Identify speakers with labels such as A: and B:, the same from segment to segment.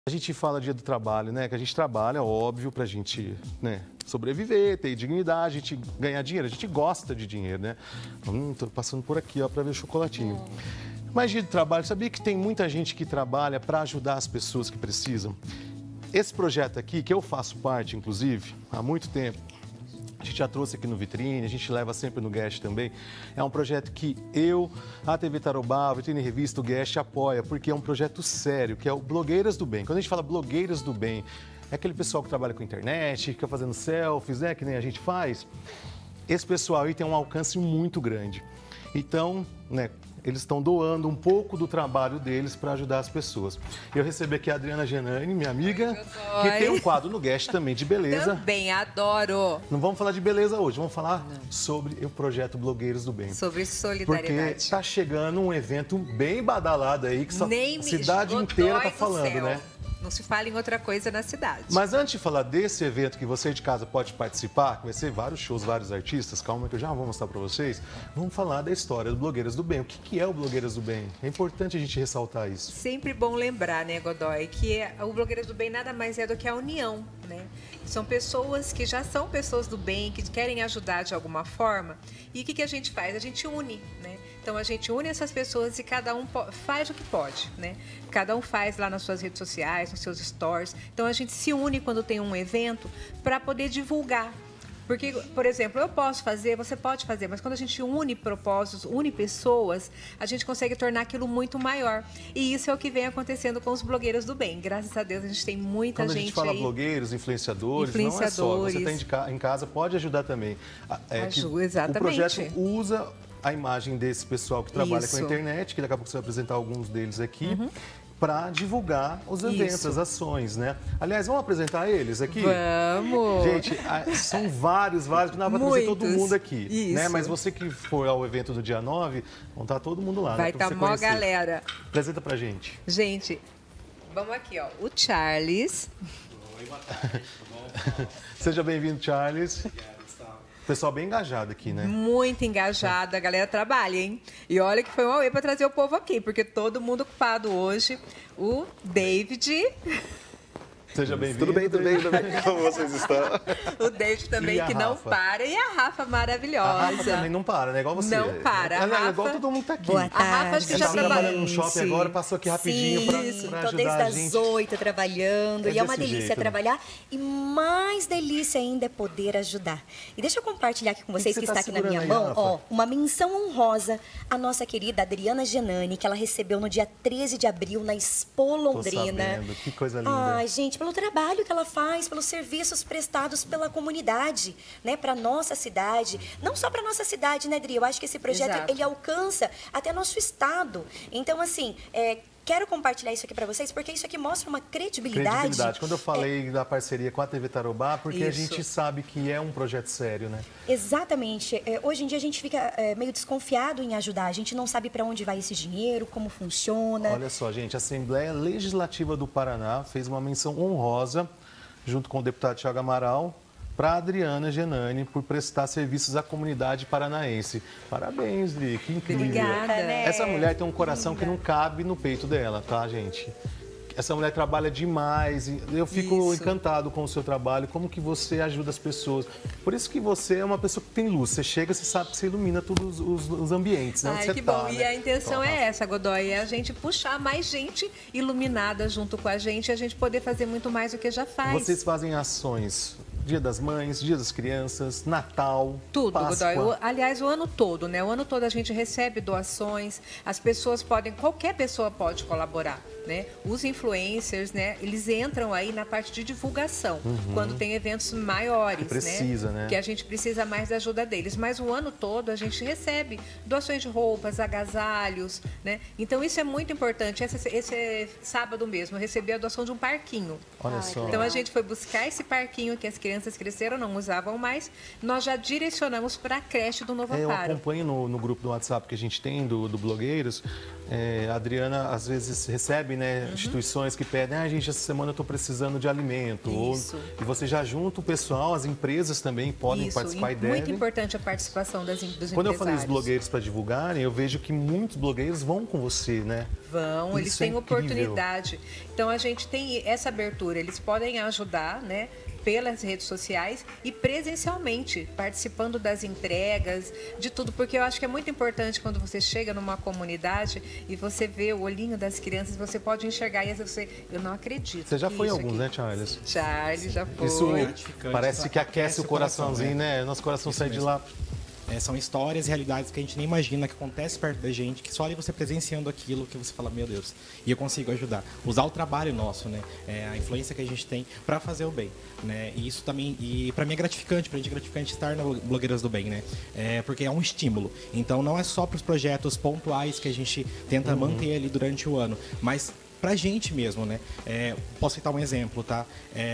A: A gente fala dia do trabalho, né? Que a gente trabalha, óbvio, pra gente, né, sobreviver, ter dignidade, a gente ganhar dinheiro. A gente gosta de dinheiro, né? Tô passando por aqui, ó, pra ver o chocolatinho. Mas dia do trabalho, sabia que tem muita gente que trabalha para ajudar as pessoas que precisam? Esse projeto aqui, que eu faço parte, inclusive, há muito tempo, a gente já trouxe aqui no Vitrine, a gente leva sempre no Guest também. É um projeto que eu, a TV Tarobá, a Vitrine Revista, o Guest apoia, porque é um projeto sério, que é o Blogueiras do Bem. Quando a gente fala Blogueiras do Bem, é aquele pessoal que trabalha com internet, fica fazendo selfies, né, que nem a gente faz. Esse pessoal aí tem um alcance muito grande. Então, né, eles estão doando um pouco do trabalho deles para ajudar as pessoas. Eu recebi aqui a Adriana Genani, minha amiga, que tem um quadro no Guest também de beleza.
B: Também, adoro.
A: Não vamos falar de beleza hoje, vamos falar sobre o projeto Blogueiros do Bem.
B: Sobre solidariedade.
A: Porque está chegando um evento bem badalado aí, que a cidade inteira está falando, né?
B: Não se fala em outra coisa na cidade.
A: Mas antes de falar desse evento que você de casa pode participar, que vai ser vários shows, vários artistas, calma que eu já vou mostrar para vocês, vamos falar da história do Blogueiras do Bem. O que é o Blogueiras do Bem? É importante a gente ressaltar isso.
B: Sempre bom lembrar, né, Godoy, que o Blogueiras do Bem nada mais é do que a união, né? São pessoas que já são pessoas do bem, que querem ajudar de alguma forma. E o que a gente faz? A gente une, né? Então, a gente une essas pessoas e cada um faz o que pode, né? Cada um faz lá nas suas redes sociais, nos seus stories. Então, a gente se une quando tem um evento para poder divulgar. Porque, por exemplo, eu posso fazer, você pode fazer, mas quando a gente une propósitos, une pessoas, a gente consegue tornar aquilo muito maior. E isso é o que vem acontecendo com os blogueiros do bem. Graças a Deus, a gente tem muita gente aí.
A: Quando a gente fala blogueiros, influenciadores, não é só. Você está em casa, pode ajudar também.
B: Exatamente.
A: O projeto usa a imagem desse pessoal que trabalha com a internet, que daqui a pouco você vai apresentar alguns deles aqui, para divulgar os eventos, as ações, né? Aliás, vamos apresentar eles aqui?
B: Vamos!
A: Gente, são vários, que não vai trazer todo mundo aqui,
B: isso,
A: né? Mas você que for ao evento do dia 9, vão estar todo mundo lá,
B: vai
A: né?
B: estar mó galera.
A: Apresenta pra gente.
B: Gente, vamos aqui, ó. O Charles.
C: Oi, boa tarde, tudo bom?
A: Seja bem-vindo, Charles. Pessoal bem engajado aqui, né?
B: Muito engajado, a galera trabalha, hein? E olha que foi uma auê para trazer o povo aqui, porque todo mundo ocupado hoje. O David...
A: Seja bem-vindo.
D: Tudo bem. Como vocês estão?
B: O David também, que não para. E a Rafa maravilhosa.
A: A Rafa também não para, né? Igual você.
B: Não para.
A: Ela
B: Rafa...
A: é igual todo mundo tá aqui.
E: Boa tarde.
B: A Rafa acho que já
A: trabalhando no shopping agora, passou aqui rapidinho para ajudar
E: Tô desde
A: a
E: as
A: gente.
E: 8 trabalhando. E é uma
A: desse
E: delícia
A: jeito, né?
E: trabalhar. E mais delícia ainda é poder ajudar. E deixa eu compartilhar aqui com vocês que
A: você
E: está
A: tá
E: aqui na minha
A: segurando aí,
E: mão,
A: Rafa?
E: ó, uma menção honrosa à nossa querida Adriana Genani, que ela recebeu no dia 13 de abril na Expo Londrina.
A: Tô sabendo. Que coisa linda.
E: Ai, gente, pelo trabalho que ela faz, pelos serviços prestados pela comunidade, né, para nossa cidade, não só para nossa cidade, né, Dri? Eu acho que esse projeto ele alcança até nosso estado. Então, assim, quero compartilhar isso aqui para vocês, porque isso aqui mostra uma credibilidade.
A: Quando eu falei da parceria com a TV Tarobá, porque a gente sabe que é um projeto sério, né?
E: Exatamente. Hoje em dia a gente fica meio desconfiado em ajudar. A gente não sabe para onde vai esse dinheiro, como funciona.
A: Olha só, gente, a Assembleia Legislativa do Paraná fez uma menção honrosa, junto com o deputado Thiago Amaral, para a Adriana Genani por prestar serviços à comunidade paranaense. Parabéns, Dri, que incrível.
B: Obrigada.
A: Essa mulher tem um coração que não cabe no peito dela, tá, gente? Essa mulher trabalha demais. Eu fico encantado com o seu trabalho, como que você ajuda as pessoas. Por isso que você é uma pessoa que tem luz. Você chega, você sabe que você ilumina todos os ambientes, né?
B: Ai,
A: você
B: que
A: tá,
B: bom.
A: né?
B: E a intenção é essa, Godoy, é a gente puxar mais gente iluminada junto com a gente e a gente poder fazer muito mais do que já faz.
A: Vocês fazem ações Dia das Mães, Dia das Crianças, Natal,
B: tudo,
A: Páscoa.
B: Godoy. Aliás, o ano todo, né? O ano todo a gente recebe doações, as pessoas podem, qualquer pessoa pode colaborar, né? Os influencers, né? Eles entram aí na parte de divulgação, quando tem eventos maiores,
A: precisa, né?
B: Que a gente precisa mais da ajuda deles. Mas o ano todo a gente recebe doações de roupas, agasalhos, né? Então isso é muito importante. Esse sábado mesmo eu recebi a doação de um parquinho.
A: Olha só.
B: Então a gente foi buscar esse parquinho que as crianças crianças cresceram, não usavam mais, nós já direcionamos para a creche do Novo
A: Eu
B: Amparo.
A: acompanho no grupo do WhatsApp que a gente tem do Blogueiros. A Adriana, às vezes, recebe, né, instituições que pedem, gente, essa semana eu estou precisando de alimento.
B: Isso.
A: E você já junta o pessoal, as empresas também podem participar e devem.
B: Muito importante a participação dos empresários.
A: Quando eu falei dos blogueiros para divulgarem, eu vejo que muitos blogueiros vão com você, né?
B: Vão, eles
A: Isso
B: têm
A: é incrível.
B: oportunidade. Então, a gente tem essa abertura. Eles podem ajudar, né? Pelas redes sociais e presencialmente, participando das entregas, de tudo, porque eu acho que é muito importante quando você chega numa comunidade e você vê o olhinho das crianças, você pode enxergar e às vezes eu não acredito.
A: Você já foi em
B: isso
A: alguns,
B: aqui.
A: né, Charles?
B: Charles já foi.
A: Isso
C: gratificante,
A: parece que aquece o coraçãozinho, né? Nosso coração sai de lá.
F: São histórias e realidades que a gente nem imagina que acontece perto da gente, que só ali você presenciando aquilo que você fala, meu Deus, e eu consigo ajudar. Usar o trabalho nosso, né? A influência que a gente tem para fazer o bem, né? E isso também, e para mim é gratificante, pra gente é gratificante estar na Blogueiras do Bem, né? Porque é um estímulo. Então não é só para os projetos pontuais que a gente tenta manter ali durante o ano, mas pra gente mesmo, né? Posso citar um exemplo, tá?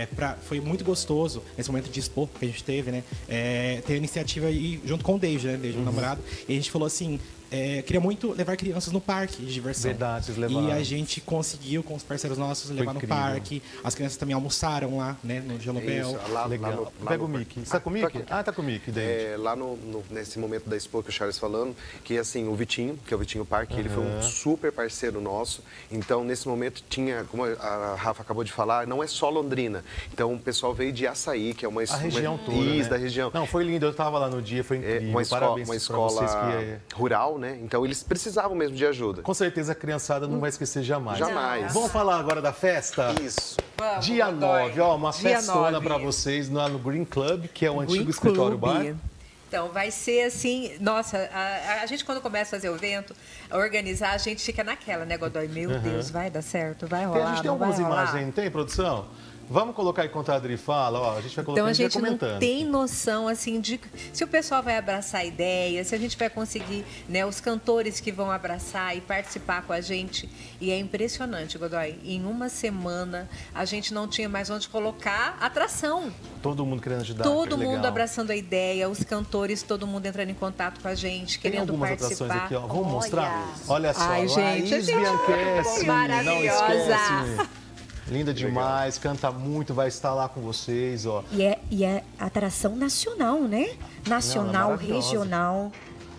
F: Foi muito gostoso, nesse momento de expor que a gente teve, né? Ter a iniciativa aí junto com o Deide, né? Deide, meu namorado. E a gente falou assim, queria muito levar crianças no parque de diversão.
A: Verdade, vocês levaram.
F: E a gente conseguiu, com os parceiros nossos, levar no
A: incrível.
F: parque. As crianças também almoçaram lá, né? No Gelobel.
D: Isso, lá
A: Legal.
D: lá
A: Pega o
D: no-
A: Mickey. Você tá com o Mickey? Tá com o Mickey, David.
D: Lá nesse momento da Expo que o Charles falando, que assim, o Vitinho, que é o Vitinho Parque, ele foi um super parceiro nosso. Então, nesse momento, tinha, como a Rafa acabou de falar, não é só Londrina. Então, o pessoal veio de Açaí, que é uma...
A: A região toda,
D: Isso,
A: né?
D: da região.
A: Não, foi lindo. Eu tava lá no dia, foi incrível.
D: Uma escola,
A: Parabéns
D: uma
A: pra
D: escola
A: vocês que
D: rural, né? Então, eles precisavam mesmo de ajuda.
A: Com certeza a criançada não vai esquecer jamais.
D: Jamais.
A: Vamos falar agora da festa?
D: Isso.
B: Vamos,
A: Dia
B: Godoy.
A: 9, ó, uma
B: Dia
A: festona
B: 9.
A: pra vocês lá no Green Club, que é o
B: Green
A: antigo escritório
B: Club.
A: bar.
B: Então, vai ser assim, nossa, a gente quando começa a fazer o evento, a organizar, a gente fica naquela, né, Godoy? Meu Deus, vai dar certo, vai
A: Tem,
B: rolar,
A: a gente tem
B: não vai
A: algumas
B: rolar?
A: imagens aí, não tem, produção? Vamos colocar enquanto a Adri fala, ó, a gente vai colocar
B: Então a
A: e
B: gente não
A: comentando.
B: tem noção assim de se o pessoal vai abraçar a ideia, se a gente vai conseguir, né, os cantores que vão abraçar e participar com a gente. E é impressionante, Godoy. Em uma semana a gente não tinha mais onde colocar atração.
A: Todo mundo querendo ajudar.
B: Todo
A: que
B: mundo
A: legal.
B: abraçando a ideia, os cantores, todo mundo entrando em contato com a gente,
A: Tem
B: querendo
A: algumas
B: participar.
A: atrações aqui, ó. Vamos
E: Olha.
A: mostrar? Olha só,
B: Ai, gente,
A: Laís
B: a gente
A: Bianchessi, não
B: maravilhosa.
A: esquece. Linda demais, canta muito, vai estar lá com vocês, ó.
E: E é atração nacional, né? Nacional,
A: maravilhosa.
E: regional.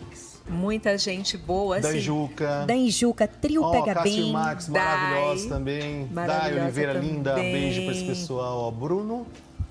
B: Muita gente boa, assim.
A: Da Juca.
E: Da Enjuca, Trio
A: Ó,
E: Pega
A: Cássio
E: Bem.
A: Max,
B: Dai,
A: maravilhosa também. Dai
B: maravilhosa
A: Oliveira,
B: também.
A: linda. Beijo pra esse pessoal, ó. Bruno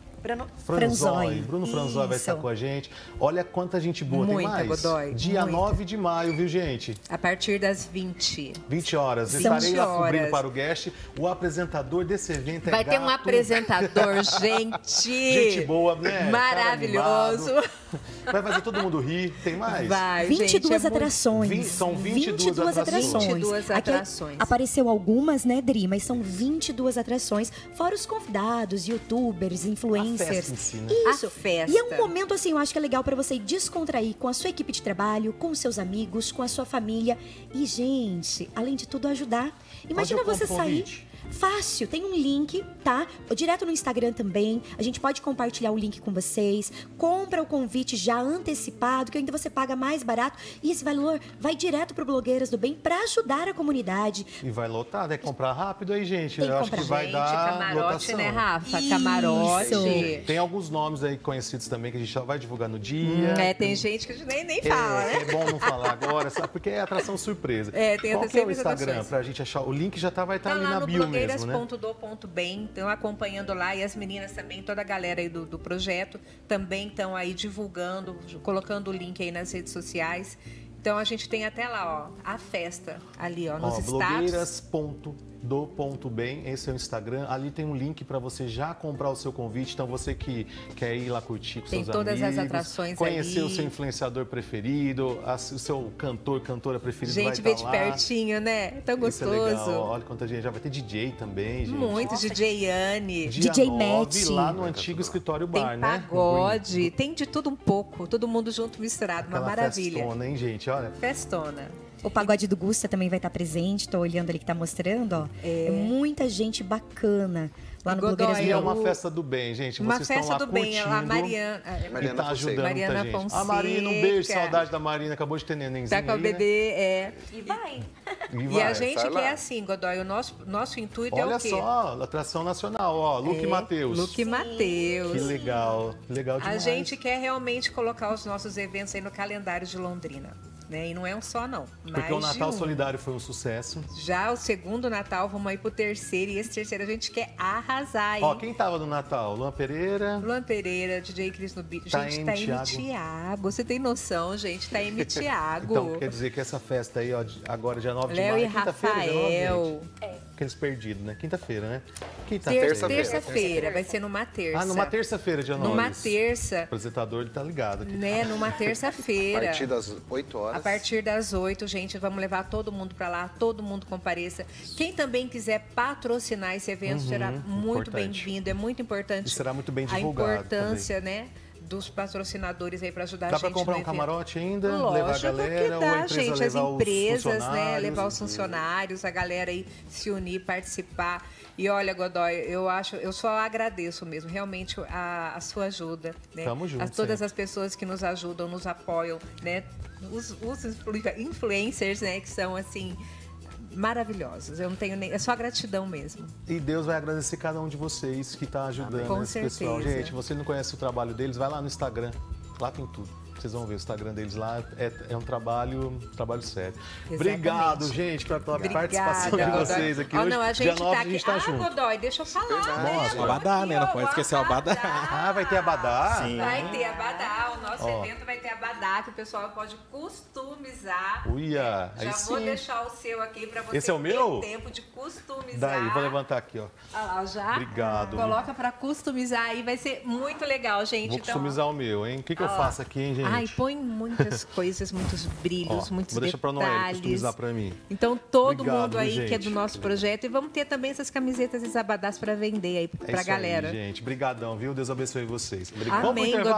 A: Franzói. Bruno Franzói vai estar
E: Isso.
A: com a gente. Olha quanta gente boa. Tem
B: Muita,
A: mais?
B: Godoy,
A: Dia
B: muita.
A: 9 de maio, viu, gente?
B: A partir das 20.
A: 20 horas.
B: São
A: Estarei lá
B: 20
A: cobrindo
B: horas.
A: para o guest. O apresentador desse evento é
B: Vai ter um
A: gato.
B: apresentador, gente.
A: Gente boa, né? Cara
B: Maravilhoso.
A: animado. Vai fazer todo mundo rir. Tem mais?
B: Vai,
E: 22
B: gente, é muito-
E: atrações.
A: São 22 atrações.
B: 22
E: Aqui
B: atrações.
E: apareceu algumas, né, Dri? Mas são 22 atrações, fora os convidados, youtubers, influencers.
A: A festa em si, né?
E: Isso.
B: A festa.
E: E é um momento, assim, eu acho que é legal para você descontrair com a sua equipe de trabalho, com os seus amigos, com a sua família. E, gente, além de tudo, ajudar. Imagina
A: eu compro
E: você sair...
A: convite?
E: Fácil, tem um link, tá? Direto no Instagram também. A gente pode compartilhar o link com vocês. Compra o convite já antecipado, que ainda você paga mais barato. E esse valor vai direto pro Blogueiras do Bem para ajudar a comunidade.
A: E vai lotar, né? Comprar rápido aí, gente.
E: Tem que
A: Eu acho
E: comprar.
A: que vai
B: Gente,
A: dar
B: camarote,
A: lotação.
B: né, Rafa?
E: Isso.
B: Camarote.
A: Tem alguns nomes aí conhecidos também que a gente já vai divulgar no dia.
B: Tem gente que a gente nem fala, né?
A: É bom não falar agora, sabe? Porque é atração surpresa.
B: Tem
A: Qual que é o
B: sempre as
A: Instagram
B: atrações.
A: pra gente achar? O link já vai estar
B: Tá
A: ali
B: lá
A: na
B: no
A: bio mesmo, né?
B: blogueiras.do.bem, estão acompanhando lá e as meninas também, toda a galera aí do projeto também estão aí divulgando, colocando o link aí nas redes sociais. Então a gente tem até lá, ó, a festa ali, ó, nos status.
A: Blogueiras.do.bem, esse é o Instagram. Ali tem um link para você já comprar o seu convite. Então você que quer ir lá curtir com
B: Tem
A: seus
B: todas
A: amigos,
B: as atrações
A: conhecer
B: ali.
A: o seu influenciador preferido, o seu cantor, cantora preferido vai
B: Gente,
A: estar
B: vê de
A: lá.
B: pertinho, né? Tão
A: Isso é legal.
B: gostoso.
A: Olha quanta gente. Já vai ter DJ também, gente.
B: Muito, DJ Anne.
A: Dia
E: DJ
A: 9,
E: Matt.
A: lá no antigo escritório
B: Tem
A: bar, né?
B: pagode, tem de tudo um pouco, todo mundo junto misturado, uma
A: Aquela
B: maravilha.
A: festona, hein, gente? Olha.
B: Festona.
E: O Pagode do Gusta também vai estar presente, tô olhando ali que tá mostrando, ó. É muita gente bacana lá no
B: Godoy,
E: Blogueiras
A: E é
E: do
A: uma festa do bem, gente.
B: Uma
A: Vocês
B: festa
A: estão lá
B: do bem, a
A: curtindo.
B: Mariana.
A: E tá ajudando
B: Mariana
A: muita gente.
B: Fonseca.
A: A Marina, um beijo, saudade da Marina, acabou de ter nenenzinho
B: Tá com a
A: aí, né?
B: bebê,
E: E vai.
B: E a gente
D: sai lá.
B: quer assim, Godoy, o nosso intuito é
A: Olha
B: o quê?
A: só, atração nacional, ó, Luque Matheus.
B: Luque Matheus.
A: Que legal
B: A
A: demais.
B: gente quer realmente colocar os nossos eventos aí no calendário de Londrina. Né? E não é um só, não.
A: Porque o
B: Mais de
A: Natal
B: um.
A: Solidário foi um sucesso.
B: Já o segundo Natal, vamos aí pro terceiro. E esse terceiro a gente quer arrasar, hein?
A: Ó, quem tava no Natal? Luan Pereira.
B: Luan Pereira, DJ Cris no Beat.
A: Tá
B: Gente,
A: M.
B: tá M.
A: Thiago.
B: Thiago. Você tem noção, gente? Tá M. Thiago.
A: Então, quer dizer que essa festa aí, ó, agora dia 9 de
B: Léo
A: maio,
B: e
A: é quinta-feira, dia 9,
B: Rafael.
A: gente? Aqueles perdidos, né? Quinta-feira, né?
B: Terça-feira, vai ser numa terça.
A: Ah, numa terça-feira, dia 9.
B: Numa terça,
A: O apresentador, ele tá ligado aqui.
B: né? Numa
D: A
B: terça-feira.
D: partir das 8 horas.
B: A partir das 8, gente, vamos levar todo mundo para lá, todo mundo compareça. Quem também quiser patrocinar esse evento será muito
A: importante.
B: bem-vindo, é muito importante.
A: E será muito bem divulgado
B: a importância, né, dos patrocinadores aí para ajudar a
A: Dá
B: gente
A: pra comprar
B: no
A: um
B: evento.
A: camarote ainda?
B: Lógico
A: levar a galera?
B: que
A: ou a
B: dá,
A: empresa
B: gente. As
A: levar os
B: empresas, né?
A: funcionários?
B: Levar os funcionários, a galera aí se unir, participar. E olha, Godoy, eu só agradeço mesmo, realmente, a sua ajuda. Né?
A: Tamo junto,
B: todas
A: sempre.
B: as pessoas que nos ajudam, nos apoiam, né? Os influencers, né? Que são, assim, maravilhosos. Eu não tenho nem... É só gratidão mesmo.
A: E Deus vai agradecer cada um de vocês que está ajudando
B: Com
A: esse pessoal.
B: certeza.
A: Gente, você não conhece o trabalho deles, vai lá no Instagram. Lá tem tudo. Vocês vão ver o Instagram deles lá. É um trabalho sério.
B: Exatamente.
A: Obrigado, gente, pela participação de
B: Godoy.
A: vocês aqui
B: Ó,
A: hoje.
B: não, a
A: Dia
B: gente
A: 9
B: tá
A: a
B: aqui.
A: gente tá junto.
B: Godoy, deixa eu falar, né?
F: Nossa, o abadá, né? Não pode esquecer o abadá.
A: Ah, vai ter abadá?
F: Sim.
B: Vai ter abadá, o nosso
A: Ó.
B: evento vai ter abadá, que o pessoal pode customizar.
A: Uia, aí
B: Já vou
A: sim.
B: deixar o seu aqui para você
A: Esse é o meu?
B: ter tempo de customizar.
A: Daí, vou levantar aqui, ó.
B: Olha lá, já.
A: Obrigado.
B: Coloca para customizar aí, vai ser muito legal, gente.
A: Vou customizar o meu, hein? O que eu faço aqui, hein, gente?
B: Ai, põe muitas coisas, muitos brilhos,
A: Ó,
B: muitos
A: vou deixar pra Noelle
B: detalhes.
A: customizar pra mim.
B: Então, todo
A: Obrigado,
B: mundo aí
A: gente.
B: que é do nosso projeto. E vamos ter também essas camisetas e abadás para vender aí
A: É
B: pra
A: isso
B: galera.
A: aí, gente. Brigadão, viu? Deus abençoe vocês.
B: Amém,
A: Vamos pro intervalo.